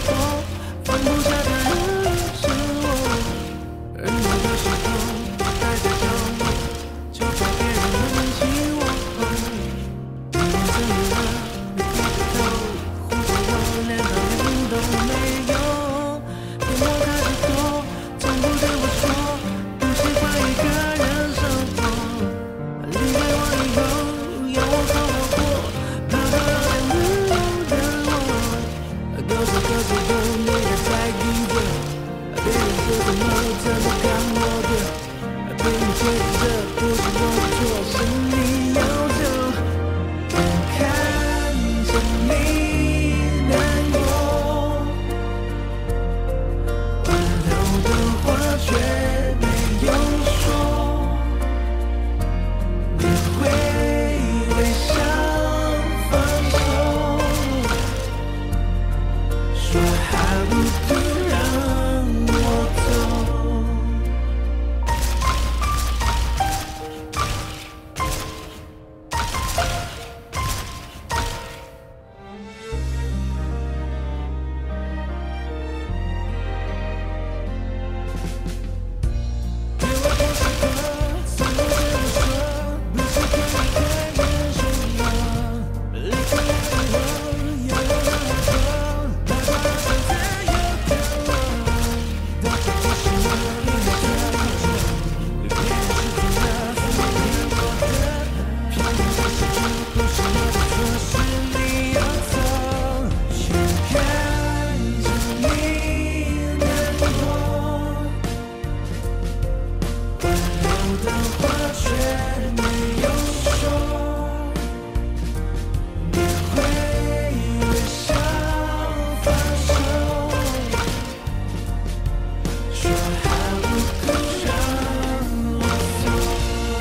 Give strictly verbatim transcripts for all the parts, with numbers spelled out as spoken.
头，放不下的人是我。而那个时候还在角落，就怕别人问起我。你怎么了？你低着头，护着我，连道理都没有。电话开始多，从不对我说，不喜欢一个人生活。离开我以后，要我好好过，怕到有点不由得我。各自各自有你的在意着，别人说什么怎么看我的，别人解释着不是我的错，是你要走。看着你难过，挽留的话却没有说，你会微笑放手，说还不如让我走。给我的时刻，怎么对我说？不是可以开人生吗？离开我以后，有我的好过，哪怕现在有点晚。到底为什么你还这么久？别人是怎么敷衍我的？偏偏这些就不是我的错，是你要走。却看着你难过，挽留的话却没有说，你会微笑放手，说还不如让我走。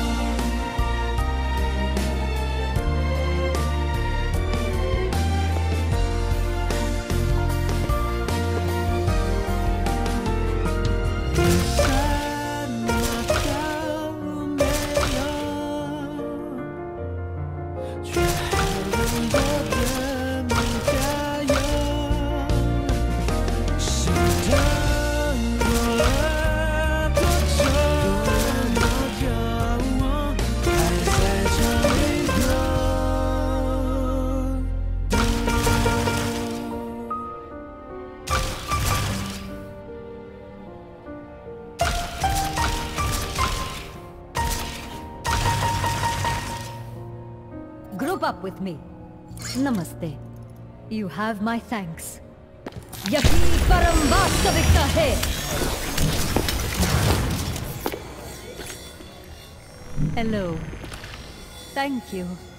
你什么都没有，却还为我的梦加油。是等过了多久？多久？还在这里等 Group up with me. Namaste. You have my thanks. यही परम वास्तविकता है. Hello. Thank you.